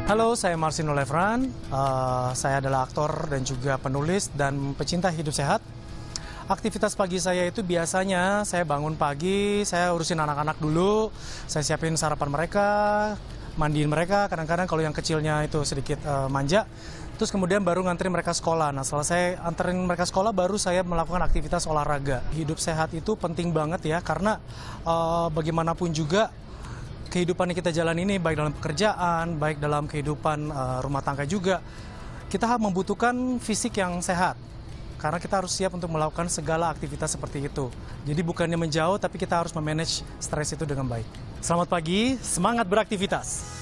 Halo, saya Marcino Levran. Saya adalah aktor dan juga penulis dan pecinta hidup sehat. Aktivitas pagi saya itu biasanya saya bangun pagi, saya urusin anak-anak dulu, saya siapin sarapan mereka, mandiin mereka. Kadang-kadang kalau yang kecilnya itu sedikit manja, terus kemudian baru nganterin mereka sekolah. Nah, setelah saya anterin mereka sekolah, baru saya melakukan aktivitas olahraga. Hidup sehat itu penting banget ya, karena bagaimanapun juga kehidupan yang kita jalan ini, baik dalam pekerjaan, baik dalam kehidupan rumah tangga juga, kita membutuhkan fisik yang sehat. Karena kita harus siap untuk melakukan segala aktivitas seperti itu. Jadi bukannya menjauh, tapi kita harus memanage stres itu dengan baik. Selamat pagi, semangat beraktivitas!